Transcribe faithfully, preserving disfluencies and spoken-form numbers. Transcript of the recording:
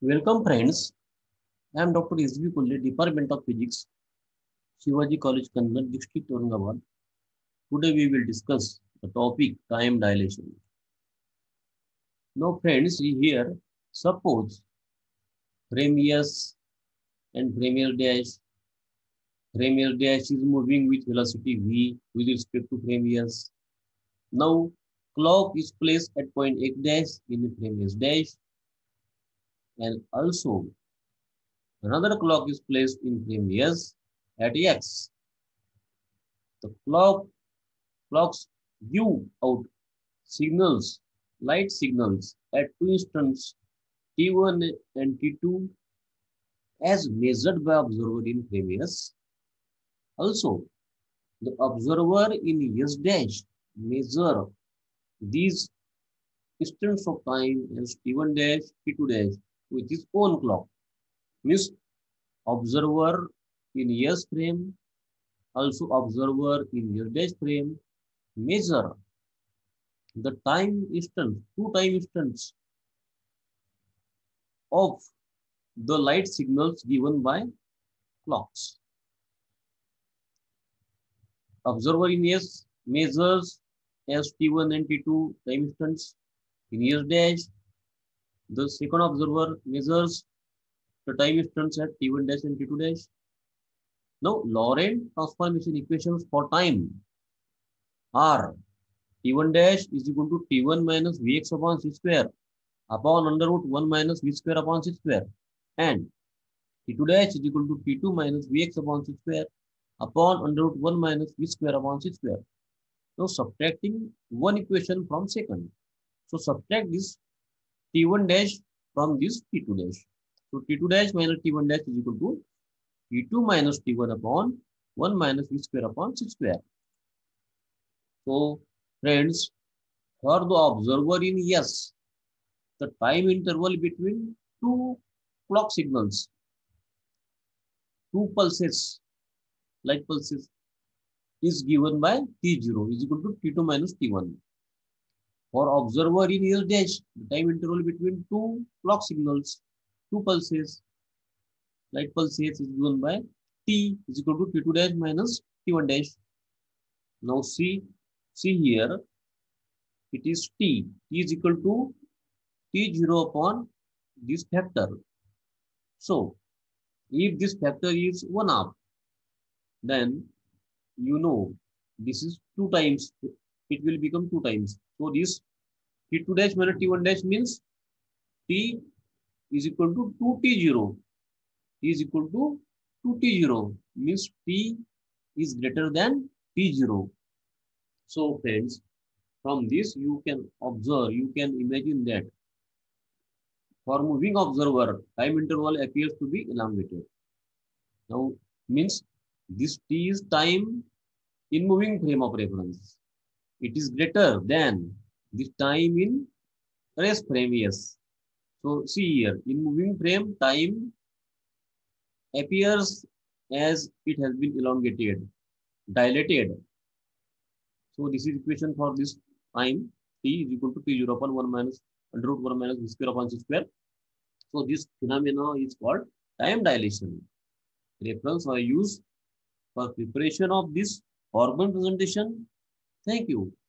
Welcome friends, I am Doctor S B Kulle, Department of Physics, Shivaji College, Kannad, District, Aurangabad. Today we will discuss the topic time dilation. Now friends, see here, suppose frame S and frame dash, frame dash is moving with velocity v with respect to frame S. Now clock is placed at point X dash in the frame S dash, and also another clock is placed in frame S at X. The clock clocks give out signals, light signals at two instants T one and T two as measured by observer in frame S. Also, the observer in S dash measure these instants of time as T one dash, T two dash with his own clock. Means observer in S frame, also observer in S dash frame measure the time instance, two time instants of the light signals given by clocks. Observer in S measures as T one and T two time instants in S dash. The second observer measures the time instants at T one dash and T two dash. Now, Laurent transformation equations for time are T one dash is equal to T one minus Vx upon c square upon under root one minus v square upon c square, and T two dash is equal to T two minus Vx upon c square upon under root one minus v square upon c square. Now subtracting one equation from second. So subtract this T one dash from this T two dash. So T two dash minus T one dash is equal to T two minus T one upon one minus v square upon c square. So friends, for the observer in S, the time interval between two clock signals, two pulses, light pulses, is given by T zero is equal to T two minus T one. For observer in S dash, the time interval between two clock signals, two pulses, light pulses is given by T is equal to T two dash minus T one dash. Now see, see here, it is T. T is equal to T zero upon this factor. So, if this factor is one half, then you know this is two times, it will become two times. So, this T two dash minus T one dash means T is equal to two T zero. T is equal to two T zero means T is greater than T zero. So, friends, from this you can observe, you can imagine that for moving observer, time interval appears to be elongated. Now, means this T is time in moving frame of reference. It is greater than this time in rest frame, yes. So, see here, in moving frame, time appears as it has been elongated, dilated. So, this is equation for this time. T is equal to T zero upon one minus under root one minus v square upon c square. So, this phenomena is called time dilation. Reference I use for preparation of this Orban presentation. Thank you.